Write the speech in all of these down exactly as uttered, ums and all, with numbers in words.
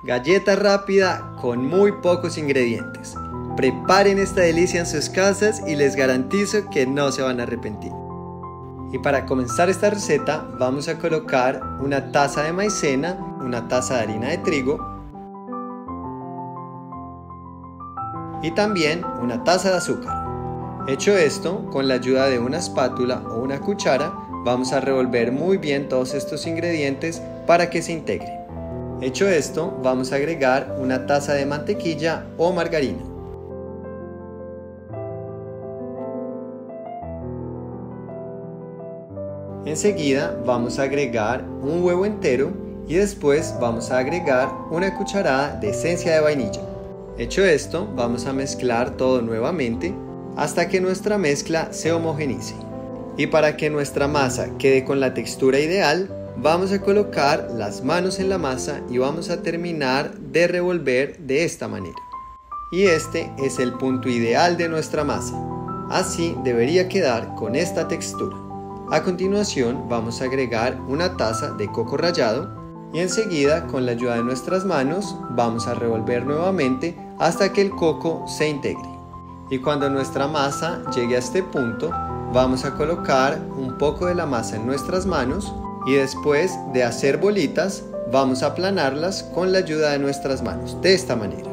Galleta rápida con muy pocos ingredientes. Preparen esta delicia en sus casas y les garantizo que no se van a arrepentir. Y para comenzar esta receta vamos a colocar una taza de maicena, una taza de harina de trigo y también una taza de azúcar. Hecho esto, con la ayuda de una espátula o una cuchara, vamos a revolver muy bien todos estos ingredientes para que se integren. Hecho esto, vamos a agregar una taza de mantequilla o margarina. Enseguida vamos a agregar un huevo entero y después vamos a agregar una cucharada de esencia de vainilla. Hecho esto, vamos a mezclar todo nuevamente hasta que nuestra mezcla se homogenice. Y para que nuestra masa quede con la textura ideal, vamos a colocar las manos en la masa y vamos a terminar de revolver de esta manera. Y este es el punto ideal de nuestra masa. Así debería quedar con esta textura. A continuación vamos a agregar una taza de coco rallado y enseguida con la ayuda de nuestras manos vamos a revolver nuevamente hasta que el coco se integre. Y cuando nuestra masa llegue a este punto, vamos a colocar un poco de la masa en nuestras manos y después de hacer bolitas, vamos a aplanarlas con la ayuda de nuestras manos, de esta manera.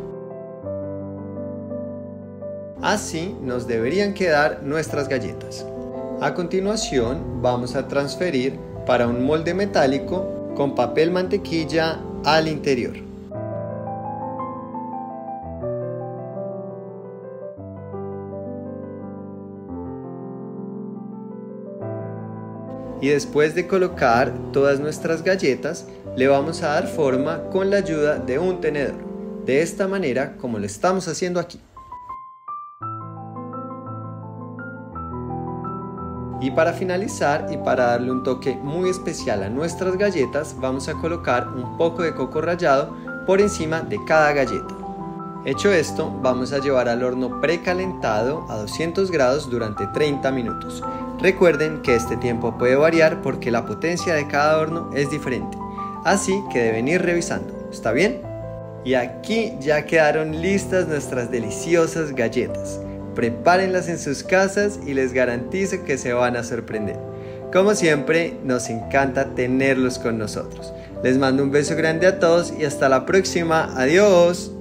Así nos deberían quedar nuestras galletas. A continuación, vamos a transferir para un molde metálico con papel mantequilla al interior. Y después de colocar todas nuestras galletas, le vamos a dar forma con la ayuda de un tenedor, de esta manera como lo estamos haciendo aquí. Y para finalizar y para darle un toque muy especial a nuestras galletas, vamos a colocar un poco de coco rallado por encima de cada galleta. Hecho esto, vamos a llevar al horno precalentado a doscientos grados durante treinta minutos. Recuerden que este tiempo puede variar porque la potencia de cada horno es diferente, así que deben ir revisando, ¿está bien? Y aquí ya quedaron listas nuestras deliciosas galletas. Prepárenlas en sus casas y les garantizo que se van a sorprender. Como siempre, nos encanta tenerlos con nosotros. Les mando un beso grande a todos y hasta la próxima. ¡Adiós!